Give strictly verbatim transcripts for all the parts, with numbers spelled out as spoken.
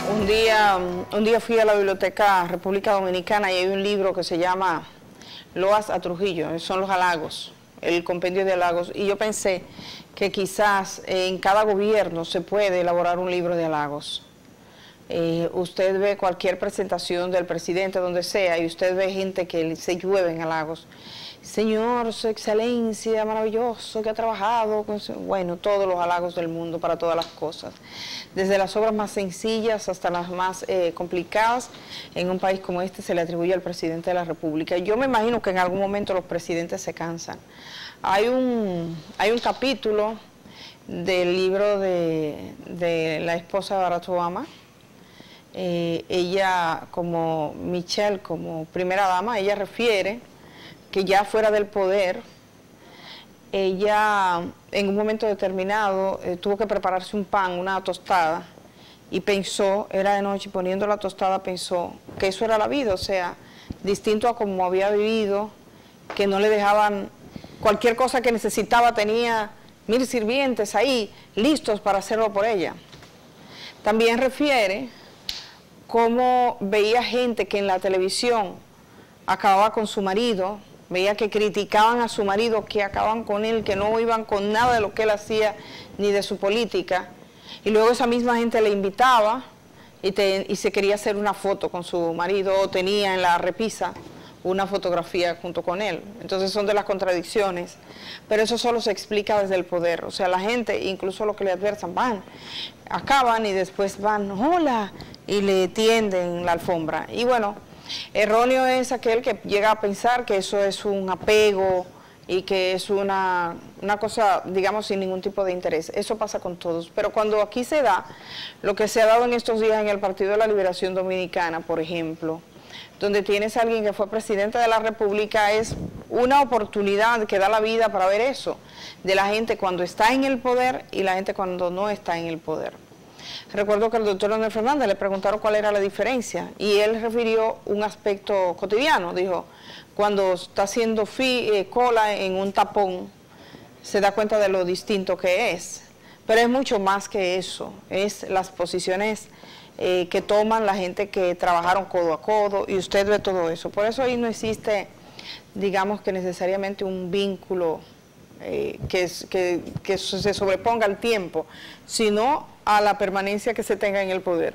Un día, un día fui a la Biblioteca República Dominicana y hay un libro que se llama Loas a Trujillo, son los halagos, el compendio de halagos, y yo pensé que quizás en cada gobierno se puede elaborar un libro de halagos. Eh, usted ve cualquier presentación del presidente, donde sea, y usted ve gente que se llueve en halagos. Señor, su excelencia, maravilloso, que ha trabajado, con su... bueno, todos los halagos del mundo para todas las cosas. Desde las obras más sencillas hasta las más eh, complicadas, en un país como este se le atribuye al presidente de la República. Yo me imagino que en algún momento los presidentes se cansan. Hay un, hay un capítulo del libro de, de la esposa de Barack Obama. Eh, ella, como Michelle, como primera dama, ella refiere que ya fuera del poder, ella en un momento determinado eh, tuvo que prepararse un pan, una tostada, y pensó, era de noche, poniendo la tostada pensó que eso era la vida, o sea, distinto a como había vivido, que no le dejaban, cualquier cosa que necesitaba tenía mil sirvientes ahí, listos para hacerlo por ella. También refiere cómo veía gente que en la televisión acababa con su marido, veía que criticaban a su marido, que acababan con él, que no iban con nada de lo que él hacía ni de su política, y luego esa misma gente le invitaba y, te, y se quería hacer una foto con su marido, o tenía en la repisa una fotografía junto con él. Entonces son de las contradicciones, pero eso solo se explica desde el poder. O sea, la gente, incluso lo que le adversan, van, acaban y después van, hola, y le tienden la alfombra. Y bueno, erróneo es aquel que llega a pensar que eso es un apego y que es una, una cosa, digamos, sin ningún tipo de interés. Eso pasa con todos. Pero cuando aquí se da, lo que se ha dado en estos días en el Partido de la Liberación Dominicana, por ejemplo, donde tienes a alguien que fue presidente de la República, es una oportunidad que da la vida para ver eso, de la gente cuando está en el poder y la gente cuando no está en el poder. Recuerdo que el doctor Leonel Fernández le preguntaron cuál era la diferencia y él refirió un aspecto cotidiano. Dijo, cuando está haciendo fi, eh, cola en un tapón, se da cuenta de lo distinto que es. Pero es mucho más que eso, es las posiciones eh, que toman la gente que trabajaron codo a codo, y usted ve todo eso. Por eso ahí no existe, digamos que necesariamente un vínculo eh, que, que, que se sobreponga al tiempo, sino a la permanencia que se tenga en el poder.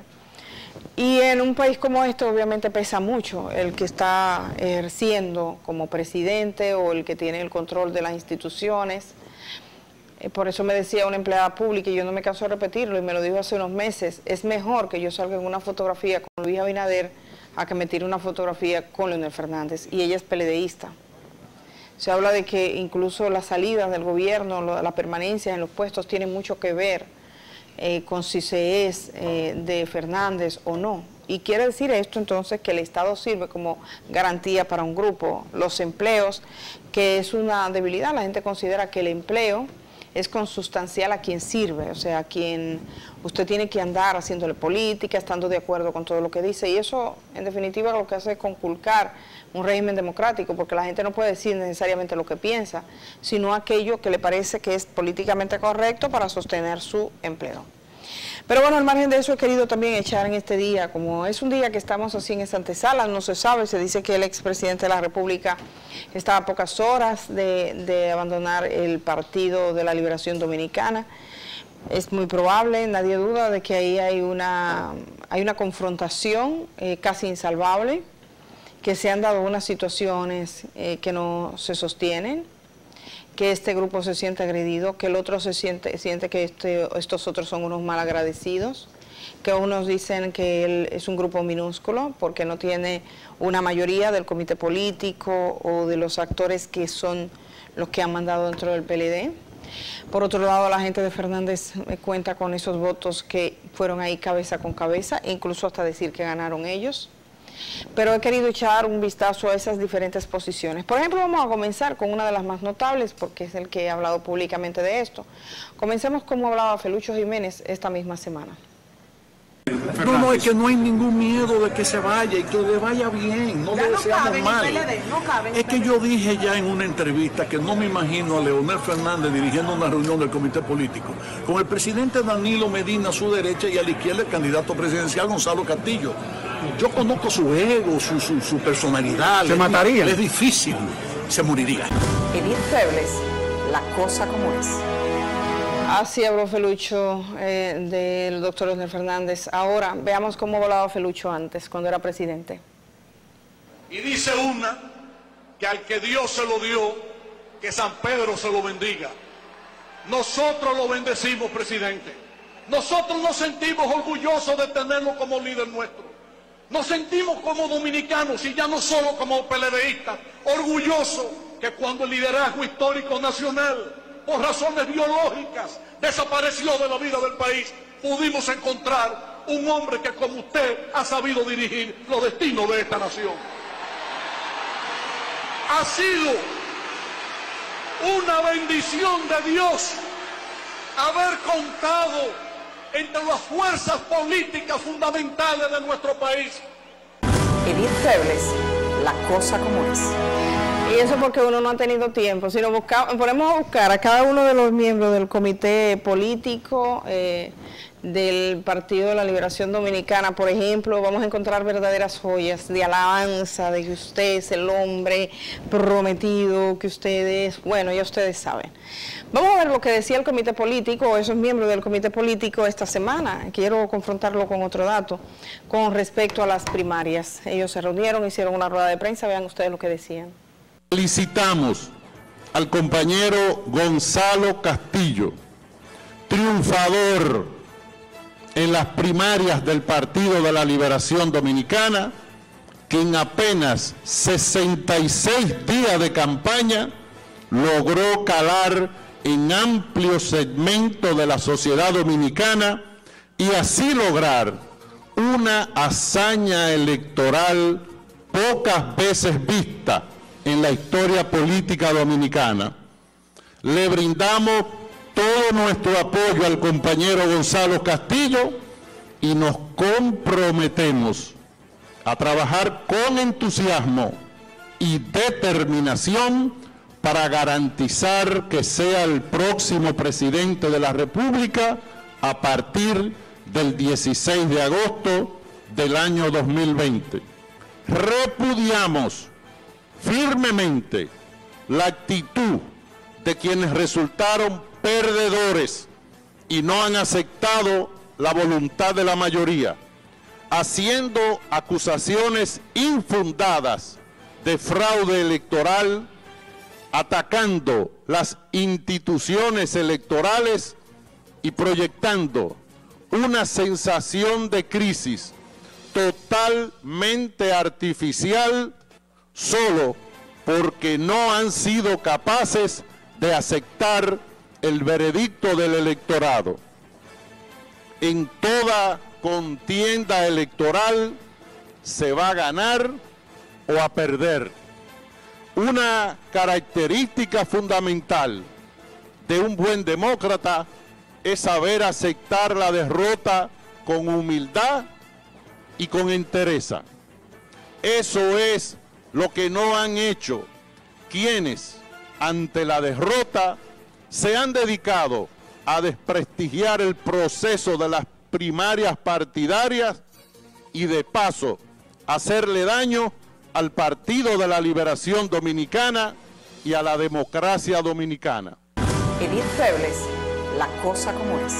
Y en un país como este obviamente pesa mucho el que está ejerciendo como presidente o el que tiene el control de las instituciones. Eh, por eso me decía una empleada pública, y yo no me canso de repetirlo, y me lo dijo hace unos meses, es mejor que yo salga en una fotografía con Luis Abinader a que me tire una fotografía con Leonel Fernández, y ella es peledeísta. Se habla de que incluso las salidas del gobierno, la permanencia en los puestos tienen mucho que ver Eh, con si se es eh, de Fernández o no. Y quiere decir esto entonces que el Estado sirve como garantía para un grupo. Los empleos, que es una debilidad, la gente considera que el empleo es consustancial a quien sirve, o sea, a quien usted tiene que andar haciéndole política, estando de acuerdo con todo lo que dice, y eso en definitiva lo que hace es conculcar un régimen democrático, porque la gente no puede decir necesariamente lo que piensa, sino aquello que le parece que es políticamente correcto para sostener su empleo. Pero bueno, al margen de eso he querido también echar en este día, como es un día que estamos así en esta antesala, no se sabe, se dice que el expresidente de la República está a pocas horas de, de abandonar el Partido de la Liberación Dominicana. Es muy probable, nadie duda de que ahí hay una, hay una confrontación eh, casi insalvable, que se han dado unas situaciones eh, que no se sostienen, que este grupo se siente agredido, que el otro se siente, siente que este, estos otros son unos malagradecidos, que unos dicen que él es un grupo minúsculo porque no tiene una mayoría del comité político o de los actores que son los que han mandado dentro del P L D. Por otro lado, la gente de Fernández cuenta con esos votos que fueron ahí cabeza con cabeza, incluso hasta decir que ganaron ellos. Pero he querido echar un vistazo a esas diferentes posiciones. Por ejemplo, vamos a comenzar con una de las más notables, porque es el que ha hablado públicamente de esto. Comencemos como hablaba Felucho Jiménez esta misma semana. No, no, es que no hay ningún miedo de que se vaya y que le vaya bien, no le deseamos mal. Es que yo dije ya en una entrevista que no me imagino a Leonel Fernández dirigiendo una reunión del comité político con el presidente Danilo Medina a su derecha y a la izquierda el candidato presidencial Gonzalo Castillo. Yo conozco su ego, su, su, su personalidad. Se mataría. Es difícil, se moriría. Edith Febles, La cosa como es. Así habló Felucho eh, del doctor Leonel Fernández. Ahora, veamos cómo volaba Felucho antes, cuando era presidente. Y dice una que al que Dios se lo dio, que San Pedro se lo bendiga. Nosotros lo bendecimos, presidente. Nosotros nos sentimos orgullosos de tenerlo como líder nuestro. Nos sentimos como dominicanos y ya no solo como peledeístas, orgullosos que cuando el liderazgo histórico nacional, por razones biológicas, desapareció de la vida del país, pudimos encontrar un hombre que como usted ha sabido dirigir los destinos de esta nación. Ha sido una bendición de Dios haber contado entre las fuerzas políticas fundamentales de nuestro país. Edith Febles, La cosa como es. Y eso porque uno no ha tenido tiempo. Si nos buscamos, ponemos a buscar a cada uno de los miembros del comité político eh, del Partido de la Liberación Dominicana, por ejemplo, vamos a encontrar verdaderas joyas de alabanza, de que usted es el hombre prometido, que ustedes, bueno, ya ustedes saben. Vamos a ver lo que decía el comité político, esos miembros del comité político esta semana. Quiero confrontarlo con otro dato, con respecto a las primarias. Ellos se reunieron, hicieron una rueda de prensa, vean ustedes lo que decían. Felicitamos al compañero Gonzalo Castillo, triunfador en las primarias del Partido de la Liberación Dominicana, que en apenas sesenta y seis días de campaña logró calar en amplios segmentos de la sociedad dominicana y así lograr una hazaña electoral pocas veces vista en la historia política dominicana. Le brindamos todo nuestro apoyo al compañero Gonzalo Castillo y nos comprometemos a trabajar con entusiasmo y determinación para garantizar que sea el próximo presidente de la República a partir del dieciséis de agosto del año dos mil veinte. Repudiamos firmemente la actitud de quienes resultaron perdedores y no han aceptado la voluntad de la mayoría, haciendo acusaciones infundadas de fraude electoral, atacando las instituciones electorales y proyectando una sensación de crisis totalmente artificial solo porque no han sido capaces de aceptar el veredicto del electorado. En toda contienda electoral se va a ganar o a perder. Una característica fundamental de un buen demócrata es saber aceptar la derrota con humildad y con entereza. Eso es lo que no han hecho quienes, ante la derrota, se han dedicado a desprestigiar el proceso de las primarias partidarias y de paso hacerle daño al Partido de la Liberación Dominicana y a la democracia dominicana. Edith Febles, La cosa como es.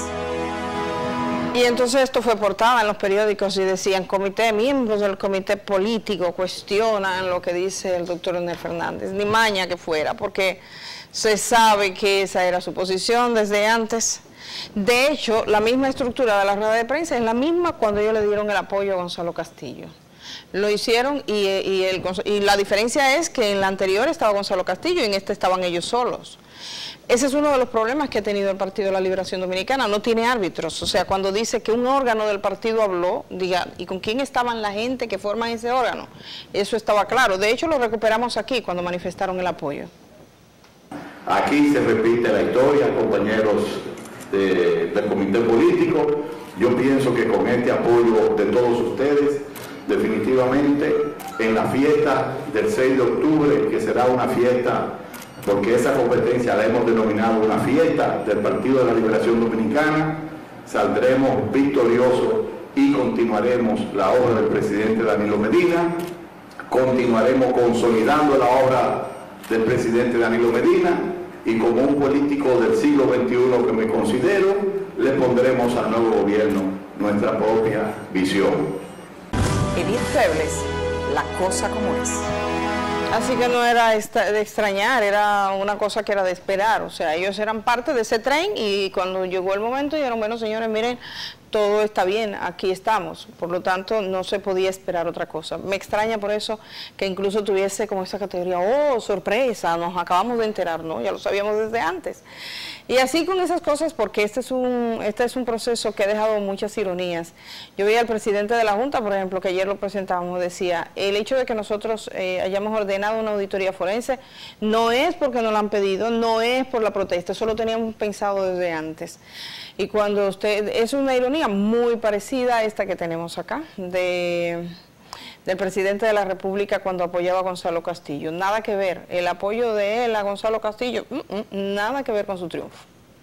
Y entonces esto fue portada en los periódicos y decían, comité, miembros del comité político cuestionan lo que dice el doctor Leonel Fernández, ni maña que fuera, porque se sabe que esa era su posición desde antes. De hecho, la misma estructura de la rueda de prensa es la misma cuando ellos le dieron el apoyo a Gonzalo Castillo. Lo hicieron y, y, el, y la diferencia es que en la anterior estaba Gonzalo Castillo y en este estaban ellos solos. Ese es uno de los problemas que ha tenido el Partido de la Liberación Dominicana, no tiene árbitros. O sea, cuando dice que un órgano del partido habló, diga, ¿y con quién estaban la gente que forman ese órgano? Eso estaba claro. De hecho, lo recuperamos aquí cuando manifestaron el apoyo. Aquí se repite la historia, compañeros de, del comité político. Yo pienso que con este apoyo de todos ustedes, definitivamente en la fiesta del seis de octubre, que será una fiesta, porque esa competencia la hemos denominado una fiesta del Partido de la Liberación Dominicana, saldremos victoriosos y continuaremos la obra del presidente Danilo Medina, continuaremos consolidando la obra del presidente Danilo Medina, y como un político del siglo veintiuno que me considero, le pondremos al nuevo gobierno nuestra propia visión. Edith Febles, la cosa como es. Así que no era de extrañar, era una cosa que era de esperar. O sea, ellos eran parte de ese tren y cuando llegó el momento dijeron, bueno, señores, miren, todo está bien, aquí estamos. Por lo tanto, no se podía esperar otra cosa. Me extraña por eso que incluso tuviese como esa categoría, oh, sorpresa, nos acabamos de enterar, ¿no? Ya lo sabíamos desde antes. Y así con esas cosas, porque este es un, este es un proceso que ha dejado muchas ironías. Yo vi al presidente de la Junta, por ejemplo, que ayer lo presentábamos, decía, el hecho de que nosotros eh, hayamos ordenado una auditoría forense no es porque nos la han pedido, no es por la protesta, eso lo teníamos pensado desde antes. Y cuando usted, es una ironía muy parecida a esta que tenemos acá, de, del presidente de la República cuando apoyaba a Gonzalo Castillo. Nada que ver, el apoyo de él a Gonzalo Castillo, mm, mm, nada que ver con su triunfo.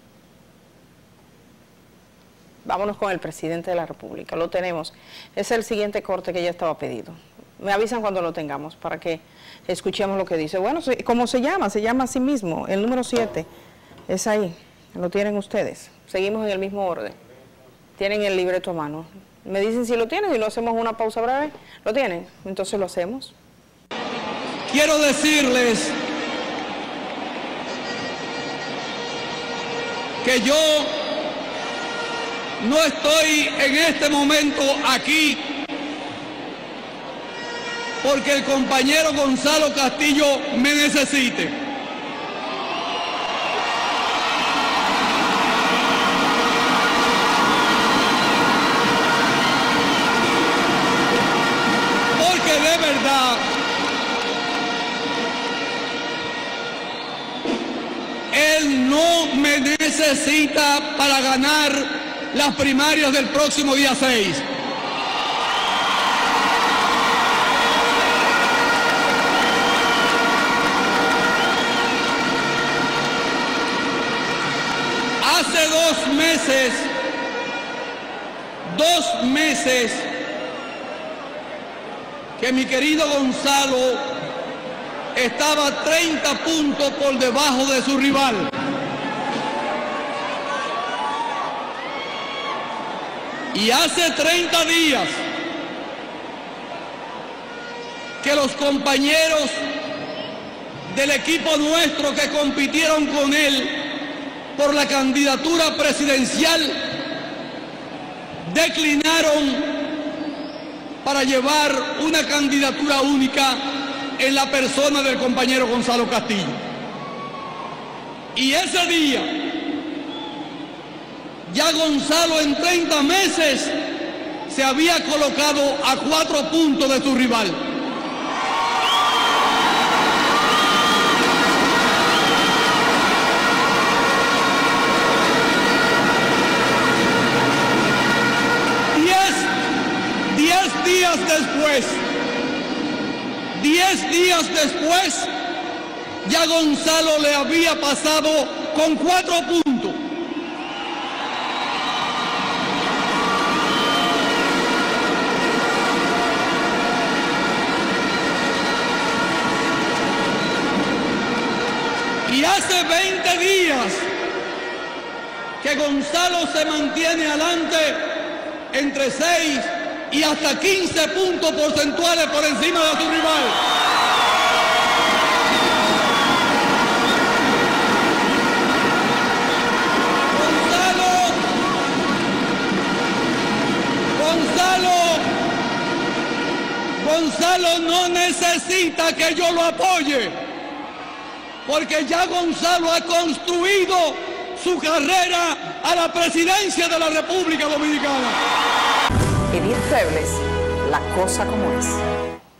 Vámonos con el presidente de la República, lo tenemos. Es el siguiente corte que ya estaba pedido. Me avisan cuando lo tengamos para que escuchemos lo que dice. Bueno, ¿cómo se llama? Se llama a sí mismo, el número siete, es ahí, lo tienen ustedes. Seguimos en el mismo orden. Tienen el libreto a mano. Me dicen si lo tienen y lo hacemos una pausa breve. ¿Lo tienen? Entonces lo hacemos. Quiero decirles que yo no estoy en este momento aquí porque el compañero Gonzalo Castillo me necesite. De verdad, él no me necesita para ganar las primarias del próximo día seis. Hace dos meses, dos meses, que mi querido Gonzalo estaba treinta puntos por debajo de su rival. Y hace treinta días que los compañeros del equipo nuestro que compitieron con él por la candidatura presidencial declinaron para llevar una candidatura única en la persona del compañero Gonzalo Castillo. Y ese día, ya Gonzalo en treinta meses se había colocado a cuatro puntos de su rival. Diez días después, diez días después, ya Gonzalo le había pasado con cuatro puntos. Y hace veinte días que Gonzalo se mantiene adelante entre seis y hasta quince puntos porcentuales por encima de su rival. Gonzalo, Gonzalo, Gonzalo no necesita que yo lo apoye, porque ya Gonzalo ha construido su carrera a la presidencia de la República Dominicana. Edith Febles, la cosa como es.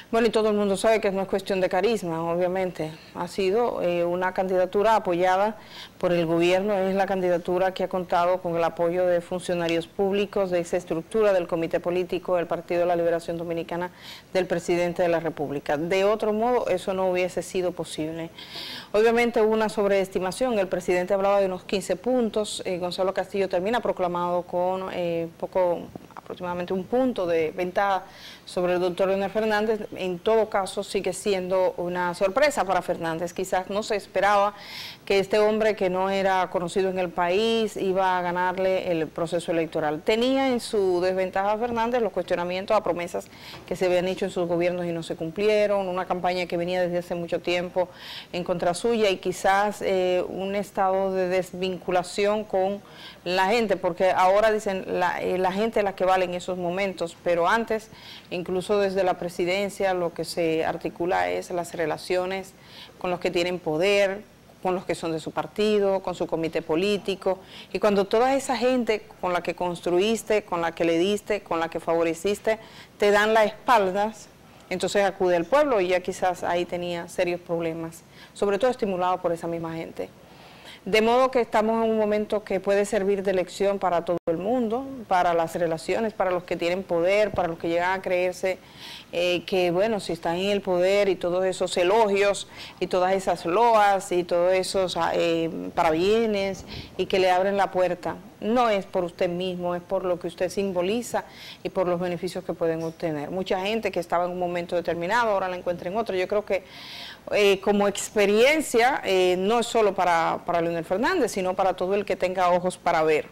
Bueno, y todo el mundo sabe que no es cuestión de carisma, obviamente. Ha sido eh, una candidatura apoyada por el gobierno, es la candidatura que ha contado con el apoyo de funcionarios públicos, de esa estructura del Comité Político del Partido de la Liberación Dominicana, del Presidente de la República. De otro modo, eso no hubiese sido posible. Obviamente hubo una sobreestimación, el presidente hablaba de unos quince puntos, eh, Gonzalo Castillo termina proclamado con eh, poco... aproximadamente un punto de ventaja sobre el doctor Leonel Fernández. En todo caso sigue siendo una sorpresa para Fernández, quizás no se esperaba que este hombre que no era conocido en el país iba a ganarle el proceso electoral. Tenía en su desventaja a Fernández los cuestionamientos a promesas que se habían hecho en sus gobiernos y no se cumplieron, una campaña que venía desde hace mucho tiempo en contra suya y quizás eh, un estado de desvinculación con la gente, porque ahora dicen la, eh, la gente es la que vale en esos momentos, pero antes, incluso desde la presidencia, lo que se articula es las relaciones con los que tienen poder, con los que son de su partido, con su comité político, y cuando toda esa gente con la que construiste, con la que le diste, con la que favoreciste, te dan las espaldas, entonces acude el pueblo y ya quizás ahí tenía serios problemas, sobre todo estimulado por esa misma gente. De modo que estamos en un momento que puede servir de lección para todo el mundo, para las relaciones, para los que tienen poder, para los que llegan a creerse eh, que, bueno, si están en el poder y todos esos elogios y todas esas loas y todos esos eh, parabienes y que le abren la puerta, no es por usted mismo, es por lo que usted simboliza y por los beneficios que pueden obtener. Mucha gente que estaba en un momento determinado ahora la encuentra en otro. Yo creo que eh, como experiencia eh, no es solo para, para Leonel Fernández, sino para todo el que tenga ojos para ver.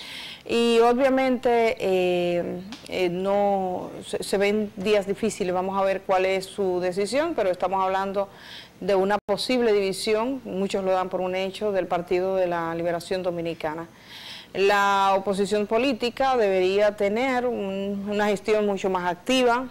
Y obviamente eh, eh, no se, se ven días difíciles, vamos a ver cuál es su decisión, pero estamos hablando de una posible división, muchos lo dan por un hecho, del Partido de la Liberación Dominicana. La oposición política debería tener un, una gestión mucho más activa,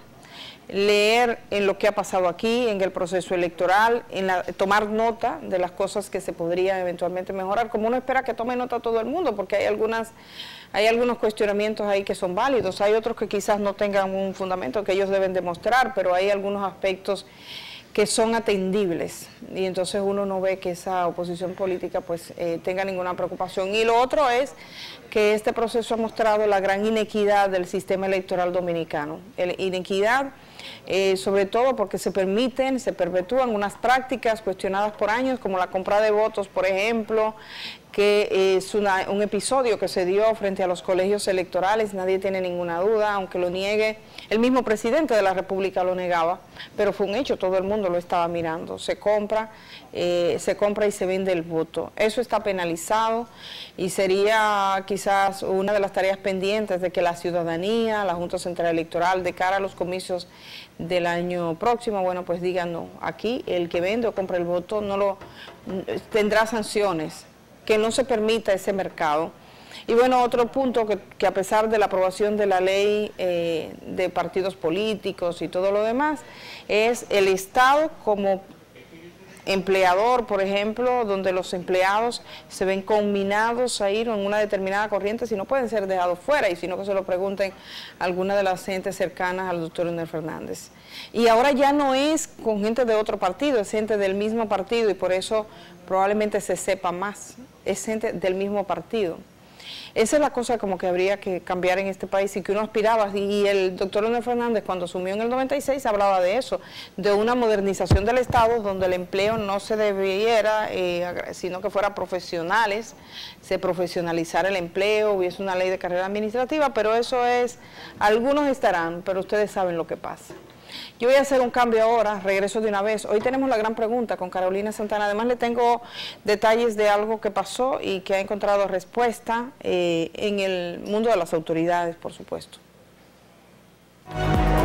leer en lo que ha pasado aquí, en el proceso electoral, en la, tomar nota de las cosas que se podrían eventualmente mejorar, como uno espera que tome nota todo el mundo, porque hay algunas, hay algunos cuestionamientos ahí que son válidos, hay otros que quizás no tengan un fundamento que ellos deben demostrar, pero hay algunos aspectos que son atendibles y entonces uno no ve que esa oposición política pues eh, tenga ninguna preocupación. Y lo otro es que este proceso ha mostrado la gran inequidad del sistema electoral dominicano, la inequidad eh, sobre todo porque se permiten, se perpetúan unas prácticas cuestionadas por años como la compra de votos, por ejemplo, que es una, un episodio que se dio frente a los colegios electorales, nadie tiene ninguna duda, aunque lo niegue, el mismo presidente de la República lo negaba, pero fue un hecho, todo el mundo lo estaba mirando, se compra, eh, se compra y se vende el voto. Eso está penalizado y sería quizás una de las tareas pendientes de que la ciudadanía, la Junta Central Electoral, de cara a los comicios del año próximo, bueno, pues digan no, aquí el que vende o compra el voto no lo tendrá sanciones, que no se permita ese mercado. Y bueno, otro punto que, que a pesar de la aprobación de la ley eh, de partidos políticos y todo lo demás, es el Estado como empleador, por ejemplo, donde los empleados se ven conminados a ir en una determinada corriente, si no pueden ser dejados fuera, y si no que se lo pregunten a alguna de las gentes cercanas al doctor Leonel Fernández. Y ahora ya no es con gente de otro partido, es gente del mismo partido y por eso probablemente se sepa más, es gente del mismo partido. Esa es la cosa como que habría que cambiar en este país y que uno aspiraba, y el doctor Leonel Fernández cuando asumió en el noventa y seis hablaba de eso, de una modernización del Estado donde el empleo no se debiera, eh, sino que fuera profesionales, se profesionalizara el empleo, hubiese una ley de carrera administrativa, pero eso es, algunos estarán, pero ustedes saben lo que pasa. Yo voy a hacer un cambio ahora, regreso de una vez. Hoy tenemos la gran pregunta con Carolina Santana. Además le tengo detalles de algo que pasó y que ha encontrado respuesta eh, en el mundo de las autoridades, por supuesto.